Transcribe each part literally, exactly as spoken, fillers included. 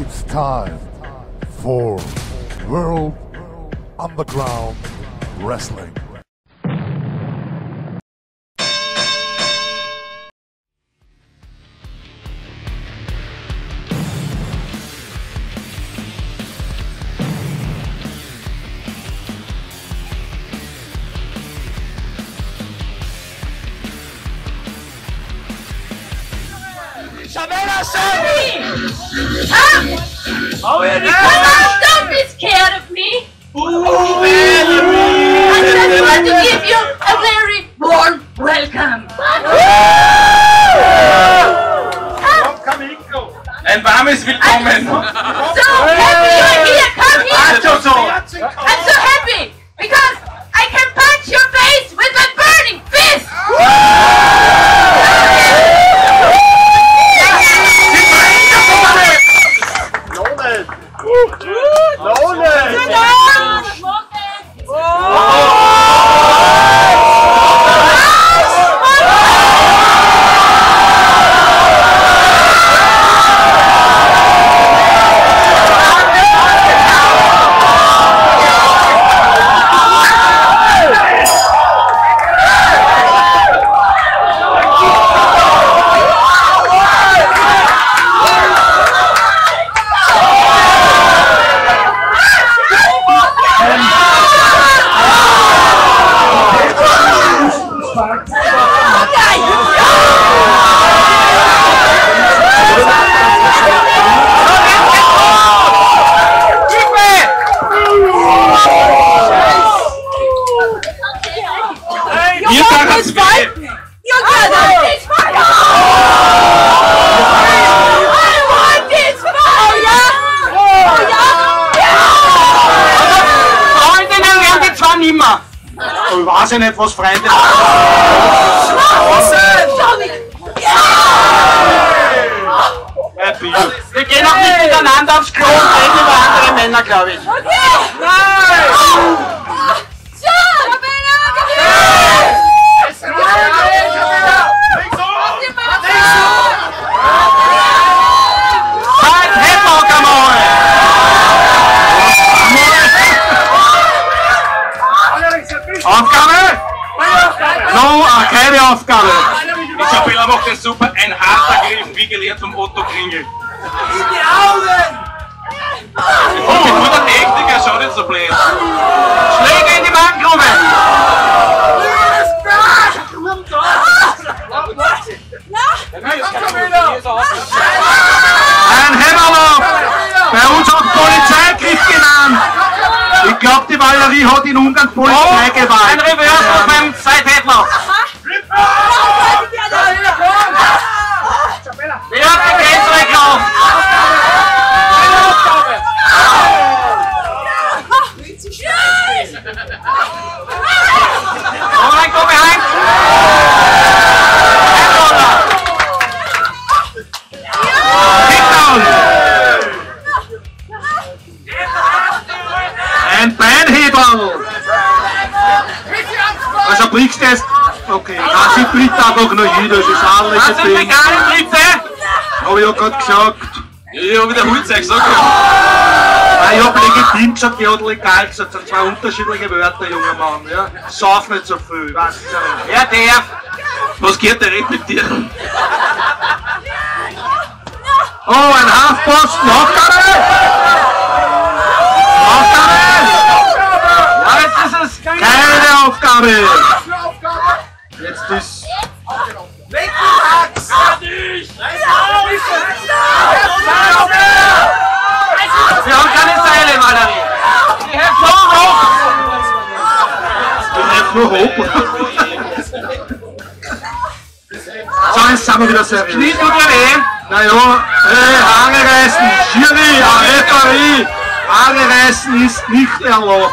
It's time for World Underground Wrestling. Isabella, sorry! Huh? Oh, yeah, Come on, don't be scared of me! Ooh, I just want to give you a very warm welcome! Ein warmes Willkommen! So happy you're here! Come here! So, so. I'm so happy because I can punch your face with my burning fist! Ich weiß ja nicht, was Freunde sind. Wir gehen auch nicht miteinander aufs Klo und reden über andere Männer, glaube ich. Nein! Aufgabe? No, keine Aufgabe. Isabella macht das super. Ein harter Griff, wie gelehrt vom Otto Kringel. In die Augen! Okay, nur der Techniker, schau nicht so blöd. Schläge in die Magengrube! Ein Hämmerloch! Bei uns hat Polizeigriff genannt! Ich glaube, die Valerie hat in Ungarn Polizeigewalt. Oh, ein Reverse auf meinem Seithändler. Wer hat die Grenze gekauft? Oh mein Gott, behind! Kickdown! Ein Beinhebel! Also brichst du jetzt... Okay, das sind Britta einfach noch hin, das ist alles ein Ding. Was sind vegane Britte? Hab ich ja gerade gesagt. Ich hab wiederholt gesagt. Nein, ich hab legitim gesagt, die hat legal gesagt. Das sind zwei unterschiedliche Wörter, junger Mann. Ja? Sauf nicht so viel, weißt du? Ja, darf. Was geht der Red mit dir? Oh, ein Halfposten, Aufgabe! Aufgabe! Ja, jetzt ist es keine Aufgabe! Jetzt ist... Wir haben keine Seile, Valerie! Die hebt nur hoch! Die hebt nur hoch! So, jetzt sind wir wieder seriös. Knie tut dir weh? Naja, hey, Haare reißen! Schiri, Referee! Haare reißen ist nicht erlaubt!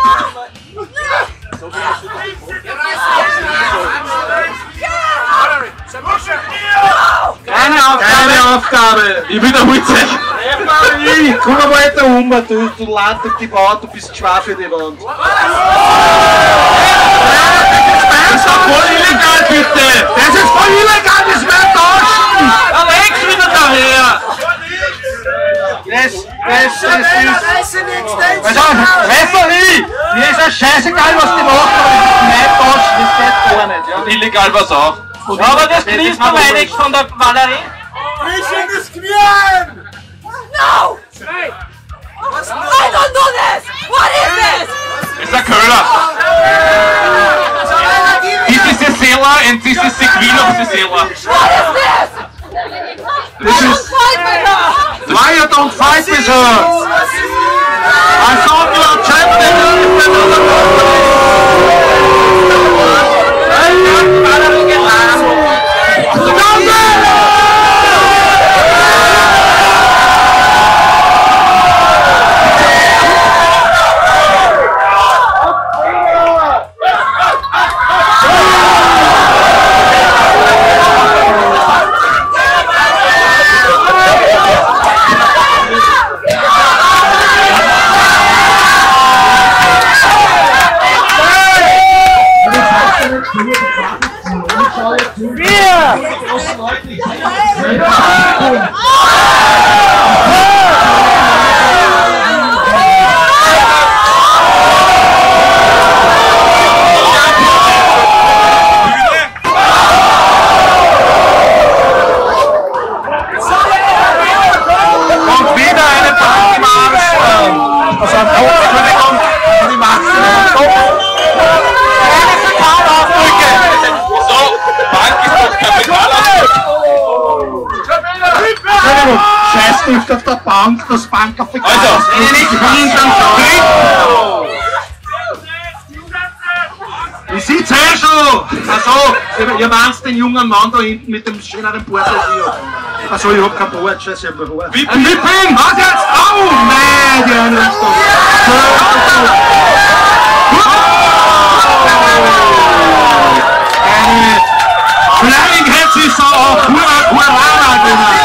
Keine Aufgabe! Keine Aufgabe! Ich wiederhole es! Komm mal weiter um, du, du landest die Wand, du bist schwach für die Wand. Das ist doch voll illegal, bitte! Das ist voll illegal, das wird tauschen! Da legst du wieder daher! Das, das, das ist... Also, Referee! Mir ist ja scheißegal, was die macht, aber das ist mein Touch, das geht gar nicht. Ja. Illegal was auch. Ja, aber das fließt verweidigt von der Valerie. Frisch in das Knien! No! I don't do this! What is this? Das ist ein Köhler. This is the sailor and this is the queen of the sailor. What is this? This I don't is... fight with her! Why you don't fight with her? I thought you were champion! Scheißgift auf der Bank, das Bank auf der Karte. Also, wenn ich nicht hintern Ich sitze eh schon! Achso, ihr meint den jungen Mann da hinten mit dem schöneren Bart als ich. Achso, ich hab kein Bart, scheiße, ich hab ein Haar. Wippen, Wippen! Was jetzt? Au! Nein, die haben uns doch. Flying Heads ist so auch Kurana, genau.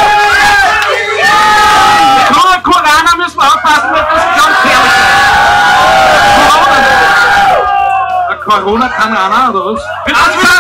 Corona müssen wir aufpassen, dass das ganz gefährlich ist. Corona? Corona kann einer, oder was?